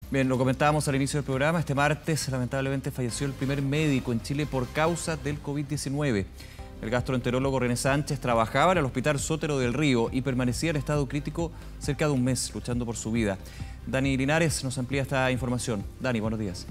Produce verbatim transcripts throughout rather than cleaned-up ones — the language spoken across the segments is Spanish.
Bien, lo comentábamos al inicio del programa, este martes lamentablemente falleció el primer médico en Chile por causa del COVID diecinueve. El gastroenterólogo René Sánchez trabajaba en el Hospital Sotero del Río y permanecía en estado crítico cerca de un mes, luchando por su vida. Dani Linares nos amplía esta información. Dani, buenos días.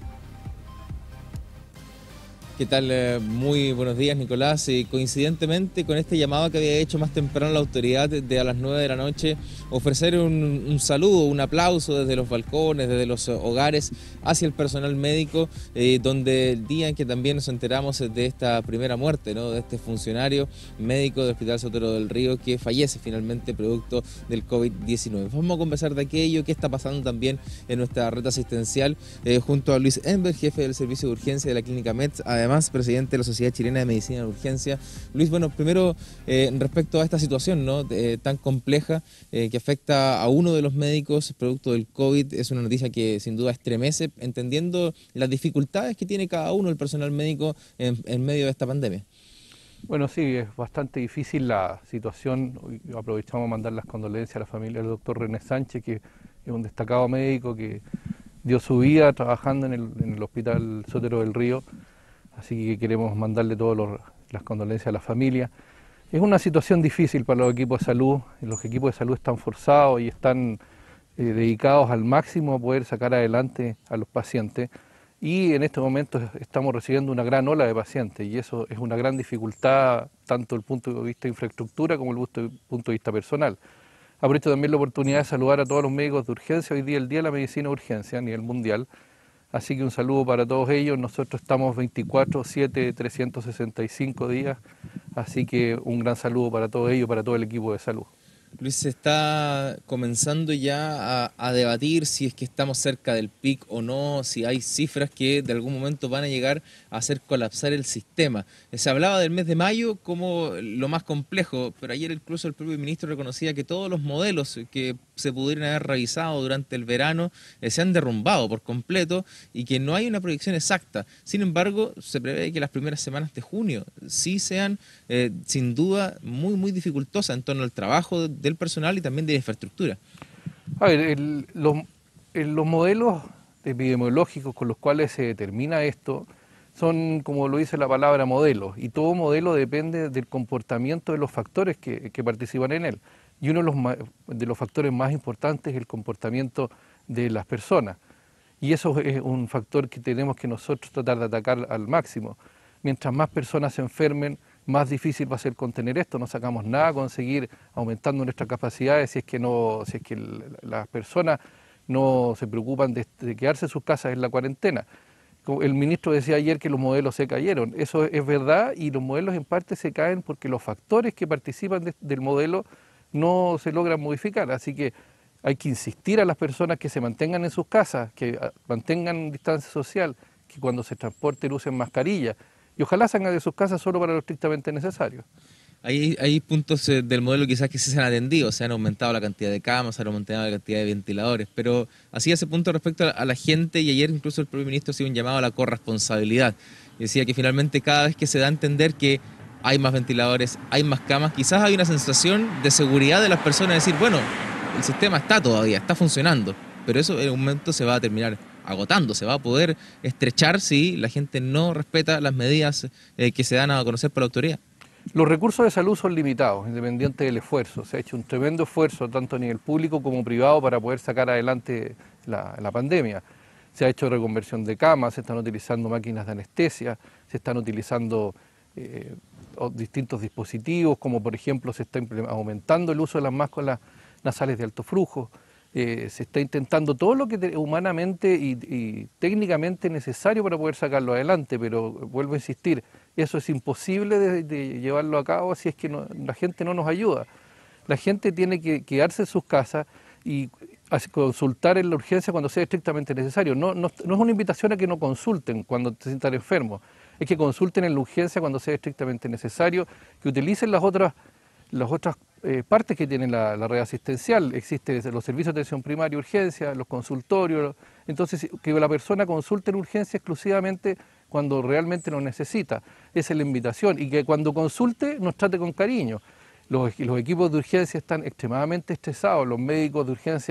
¿Qué tal? Muy buenos días, Nicolás. Y coincidentemente con este llamado que había hecho más temprano la autoridad de a las nueve de la noche, ofrecer un, un saludo, un aplauso desde los balcones, desde los hogares, hacia el personal médico, eh, donde el día en que también nos enteramos de esta primera muerte, ¿no?, de este funcionario médico del Hospital Sotero del Río que fallece finalmente producto del COVID diecinueve. Vamos a conversar de aquello, qué está pasando también en nuestra red asistencial, eh, junto a Luis Enver, jefe del servicio de urgencia de la Clínica Metz, además Además, presidente de la Sociedad Chilena de Medicina de Urgencia. Luis, bueno, primero eh, respecto a esta situación, ¿no?, eh, tan compleja eh, que afecta a uno de los médicos producto del COVID, es una noticia que sin duda estremece, entendiendo las dificultades que tiene cada uno el personal médico en, en medio de esta pandemia. Bueno, sí, es bastante difícil la situación. Aprovechamos a mandar las condolencias a la familia del doctor René Sánchez, que es un destacado médico que dio su vida trabajando en el, en el Hospital Sotero del Río. Así que queremos mandarle todas las condolencias a la familia. Es una situación difícil para los equipos de salud. Los equipos de salud están forzados y están eh, dedicados al máximo a poder sacar adelante a los pacientes. Y en este momento estamos recibiendo una gran ola de pacientes y eso es una gran dificultad, tanto desde el punto de vista de infraestructura como desde el punto de vista personal. Aprovecho también la oportunidad de saludar a todos los médicos de urgencia. Hoy día el Día de la Medicina de Urgencia a nivel mundial. Así que un saludo para todos ellos. Nosotros estamos veinticuatro siete, trescientos sesenta y cinco días, así que un gran saludo para todos ellos, para todo el equipo de salud. Luis, se está comenzando ya a, a debatir si es que estamos cerca del pic o no, si hay cifras que de algún momento van a llegar a hacer colapsar el sistema. Se hablaba del mes de mayo como lo más complejo, pero ayer incluso el propio ministro reconocía que todos los modelos que se pudieran haber revisado durante el verano eh, se han derrumbado por completo y que no hay una proyección exacta. Sin embargo, se prevé que las primeras semanas de junio sí sean eh, sin duda muy, muy dificultosas en torno al trabajo de del personal y también de la infraestructura. A ver, el, los, el, los modelos epidemiológicos con los cuales se determina esto son, como lo dice la palabra, modelos, y todo modelo depende del comportamiento de los factores que, que participan en él. Y uno de los, de los factores más importantes es el comportamiento de las personas. Y eso es un factor que tenemos que nosotros tratar de atacar al máximo. Mientras más personas se enfermen, más difícil va a ser contener esto. No sacamos nada a conseguir aumentando nuestras capacidades si es que, no, si es que las personas no se preocupan de, de quedarse en sus casas en la cuarentena. El ministro decía ayer que los modelos se cayeron. Eso es verdad y los modelos en parte se caen porque los factores que participan de, del modelo no se logran modificar. Así que hay que insistir a las personas que se mantengan en sus casas, que mantengan distancia social, que cuando se transporten usen mascarilla. Y ojalá salgan de sus casas solo para lo estrictamente necesario. Hay, hay puntos del modelo quizás que sí se han atendido, se han aumentado la cantidad de camas, se han aumentado la cantidad de ventiladores, pero así ese punto respecto a la gente, y ayer incluso el propio ministro hacía un llamado a la corresponsabilidad. Decía que finalmente cada vez que se da a entender que hay más ventiladores, hay más camas, quizás hay una sensación de seguridad de las personas, de decir, bueno, el sistema está todavía, está funcionando, pero eso en un momento se va a terminar agotando, se va a poder estrechar si la gente no respeta las medidas eh, que se dan a conocer por la autoridad. Los recursos de salud son limitados, independiente del esfuerzo. Se ha hecho un tremendo esfuerzo, tanto a nivel público como privado, para poder sacar adelante la, la pandemia. Se ha hecho reconversión de camas, se están utilizando máquinas de anestesia, se están utilizando eh, distintos dispositivos, como por ejemplo se está aumentando el uso de las máscaras nasales de alto flujo. Eh, se está intentando todo lo que te, humanamente y, y técnicamente necesario para poder sacarlo adelante, pero vuelvo a insistir, eso es imposible de, de llevarlo a cabo si es que no, la gente no nos ayuda. La gente tiene que quedarse en sus casas y consultar en la urgencia cuando sea estrictamente necesario. No, no, no es una invitación a que no consulten cuando se sientan enfermos, es que consulten en la urgencia cuando sea estrictamente necesario, que utilicen las otras las otras eh, partes que tiene la, la red asistencial. Existen los servicios de atención primaria, urgencia, los consultorios. Entonces, que la persona consulte en urgencia exclusivamente cuando realmente lo necesita. Esa es la invitación. Y que cuando consulte nos trate con cariño. Los, los equipos de urgencia están extremadamente estresados, los médicos de urgencia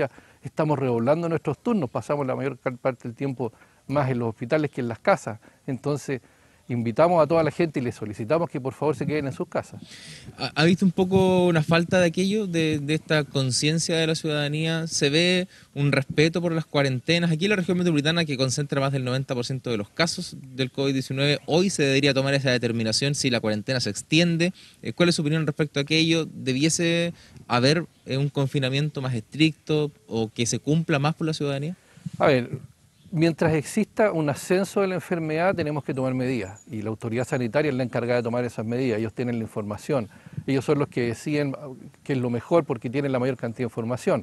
porque estamos redoblando nuestros turnos, pasamos la mayor parte del tiempo más en los hospitales que en las casas. Entonces, invitamos a toda la gente y les solicitamos que por favor se queden en sus casas. ¿Ha visto un poco una falta de aquello, de, de esta conciencia de la ciudadanía? ¿Se ve un respeto por las cuarentenas? Aquí en la región metropolitana, que concentra más del noventa por ciento de los casos del COVID diecinueve, hoy se debería tomar esa determinación si la cuarentena se extiende. ¿Cuál es su opinión respecto a aquello? ¿Debiese haber un confinamiento más estricto o que se cumpla más por la ciudadanía? A ver, mientras exista un ascenso de la enfermedad tenemos que tomar medidas y la autoridad sanitaria es la encargada de tomar esas medidas, ellos tienen la información, ellos son los que deciden qué es lo mejor porque tienen la mayor cantidad de información.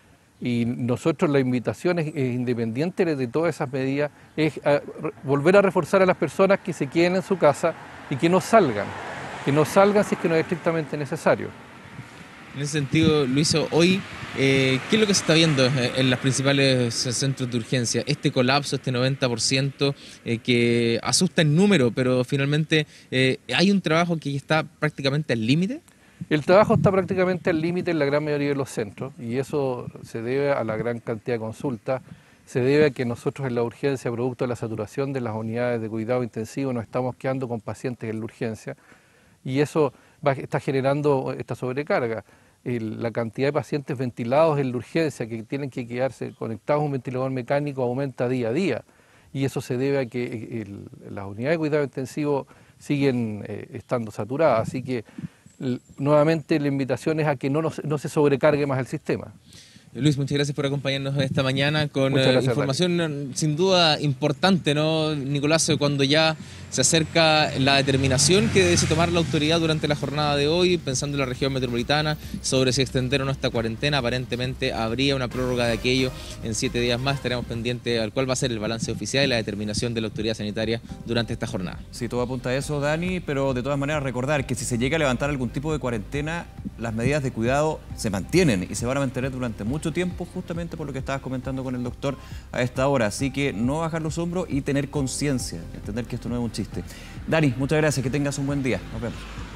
Y nosotros la invitación es, es independiente de todas esas medidas, es a, volver a reforzar a las personas que se queden en su casa y que no salgan, que no salgan si es que no es estrictamente necesario. En ese sentido, Luiso, hoy, eh, ¿qué es lo que se está viendo en los principales centros de urgencia? Este colapso, este noventa por ciento eh, que asusta en número, pero finalmente eh, ¿hay un trabajo que está prácticamente al límite? El trabajo está prácticamente al límite en la gran mayoría de los centros y eso se debe a la gran cantidad de consultas, se debe a que nosotros en la urgencia, producto de la saturación de las unidades de cuidado intensivo, nos estamos quedando con pacientes en la urgencia y eso va, está generando esta sobrecarga. El, la cantidad de pacientes ventilados en la urgencia que tienen que quedarse conectados a un ventilador mecánico aumenta día a día y eso se debe a que el, las unidades de cuidado intensivo siguen eh, estando saturadas, así que el, nuevamente la invitación es a que no, nos, no se sobrecargue más el sistema. Luis, muchas gracias por acompañarnos esta mañana con gracias, eh, información Dani. Sin duda importante, ¿no, Nicolás? Cuando ya se acerca la determinación que debe tomar la autoridad durante la jornada de hoy, pensando en la región metropolitana, sobre si extender o no esta cuarentena, aparentemente habría una prórroga de aquello en siete días más. Estaremos pendientes al cual va a ser el balance oficial y la determinación de la autoridad sanitaria durante esta jornada. Sí, todo apunta a eso, Dani, pero de todas maneras recordar que si se llega a levantar algún tipo de cuarentena, las medidas de cuidado se mantienen y se van a mantener durante mucho mucho tiempo, justamente por lo que estabas comentando con el doctor a esta hora. Así que no bajar los hombros y tener conciencia, entender que esto no es un chiste. Dani, muchas gracias, que tengas un buen día. Nos vemos.